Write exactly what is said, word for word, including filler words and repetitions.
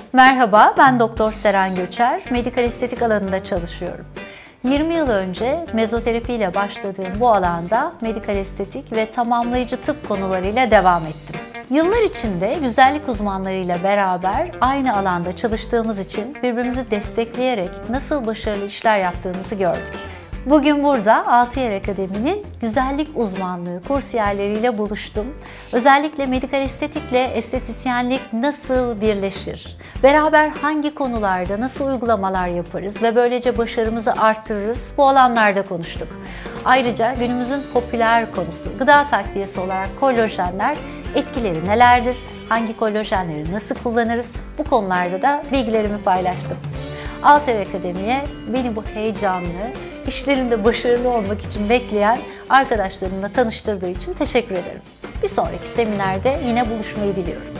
Merhaba, ben Doktor Seren Göçer, medikal estetik alanında çalışıyorum. yirmi yıl önce mezoterapi ile başladığım bu alanda medikal estetik ve tamamlayıcı tıp konularıyla devam ettim. Yıllar içinde güzellik uzmanlarıyla beraber aynı alanda çalıştığımız için birbirimizi destekleyerek nasıl başarılı işler yaptığımızı gördük. Bugün burada altı yer Akademi'nin güzellik uzmanlığı kursiyerleriyle buluştum. Özellikle medikal estetikle estetisyenlik nasıl birleşir? Beraber hangi konularda nasıl uygulamalar yaparız ve böylece başarımızı arttırırız? Bu alanlarda konuştuk. Ayrıca günümüzün popüler konusu gıda takviyesi olarak kolajenler, etkileri nelerdir? Hangi kolajenleri nasıl kullanırız? Bu konularda da bilgilerimi paylaştım. altı yer Akademi'ye beni bu heyecanlı, işlerinde başarılı olmak için bekleyen arkadaşlarımla tanıştırdığı için teşekkür ederim. Bir sonraki seminerde yine buluşmayı diliyorum.